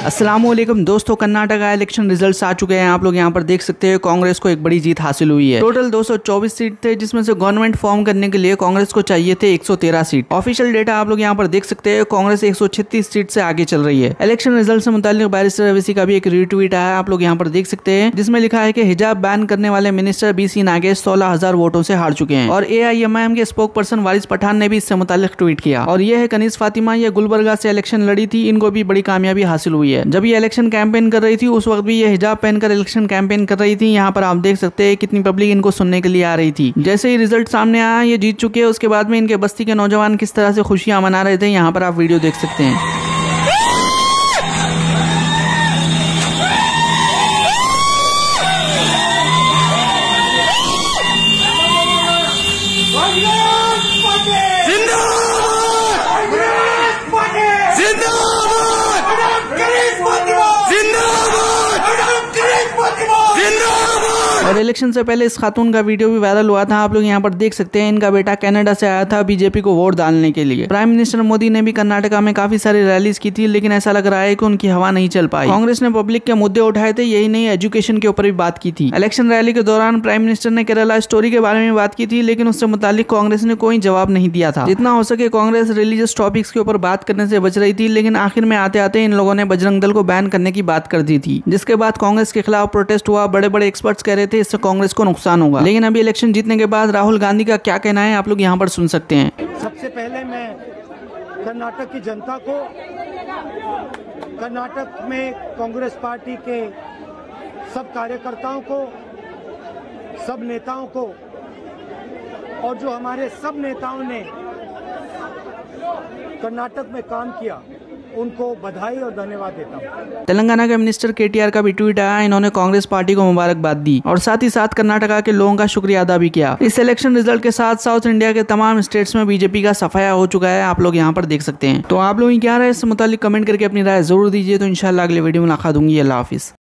अस्सलामुअलैकुम दोस्तों, Karnataka election results आ चुके हैं। आप लोग यहां पर देख सकते हैं कांग्रेस को एक बड़ी जीत हासिल हुई है। टोटल 224 सीट थे, जिसमें से गवर्नमेंट फॉर्म करने के लिए कांग्रेस को चाहिए थे 113 सीट। ऑफिशियल डेटा आप लोग यहां पर देख सकते हैं, कांग्रेस 136 सीट से आगे चल रही है। इलेक्शन रिजल्ट से मुताल्लिक बैरिस्टर अवैसी का भी एक रीट्वीट आया, आप लोग यहां पर देख सकते हैं, जिसमें लिखा है कि हिजाब बैन करने वाले मिनिस्टर BC नागेश 16,000 वोटों से हार चुके हैं। और AIMIM के स्पोक पर्सन वारिस पठान ने भी इससे मुताल्लिक ट्वीट किया। और यह है कनीज फातिमा, ये गुलबर्गा से इलेक्शन लड़ी थी, इनको भी बड़ी कामयाबी हासिल हुई है। जब ये इलेक्शन कैंपेन कर रही थी उस वक्त भी ये हिजाब पहनकर इलेक्शन कैंपेन कर रही थी। यहाँ पर आप देख सकते हैं कितनी पब्लिक इनको सुनने के लिए आ रही थी। जैसे ही रिजल्ट सामने आया, ये जीत चुके हैं, उसके बाद में इनके बस्ती के नौजवान किस तरह से खुशियां मना रहे थे, यहाँ पर आप वीडियो देख सकते हैं। और इलेक्शन से पहले इस खातून का वीडियो भी वायरल हुआ था, आप लोग यहाँ पर देख सकते हैं। इनका बेटा कनाडा से आया था बीजेपी को वोट डालने के लिए। प्राइम मिनिस्टर मोदी ने भी कर्नाटका में काफी सारी रैलीज की थी, लेकिन ऐसा लग रहा है कि उनकी हवा नहीं चल पाई। कांग्रेस ने पब्लिक के मुद्दे उठाए थे, यही नहीं एजुकेशन के ऊपर भी बात की थी। इलेक्शन रैली के दौरान प्राइम मिनिस्टर ने केरला स्टोरी के बारे में बात की थी, लेकिन उससे मुतालिक कांग्रेस ने कोई जवाब नहीं दिया था। जितना हो सके कांग्रेस रिलीजियस टॉपिक्स के ऊपर बात करने से बच रही थी, लेकिन आखिर में आते आते इन लोगों ने बजरंग दल को बैन करने की बात कर दी थी, जिसके बाद कांग्रेस के खिलाफ प्रोटेस्ट हुआ। बड़े बड़े एक्सपर्ट्स कह रहे थे इससे कांग्रेस को नुकसान होगा। लेकिन अभी इलेक्शन जीतने के बाद राहुल गांधी का क्या कहना है, आप लोग यहाँ पर सुन सकते हैं। सबसे पहले मैं कर्नाटक की जनता को, कर्नाटक में कांग्रेस पार्टी के सब कार्यकर्ताओं को, सब नेताओं को, और जो हमारे सब नेताओं ने कर्नाटक में काम किया, उनको बधाई और धन्यवाद देता हूं। तेलंगाना के मिनिस्टर KTR का भी ट्वीट आया, इन्होंने कांग्रेस पार्टी को मुबारकबाद दी और साथ ही साथ कर्नाटका के लोगों का शुक्रिया अदा भी किया। इस इलेक्शन रिजल्ट के साथ साउथ इंडिया के तमाम स्टेट्स में बीजेपी का सफाया हो चुका है, आप लोग यहाँ पर देख सकते हैं। तो आप लोग क्या राय है इससे मुतालिक कमेंट करके अपनी राय जरूर दीजिए। तो इंशाल्लाह अगले वीडियो में मुलाकात होंगी। अल्लाह हाफिज।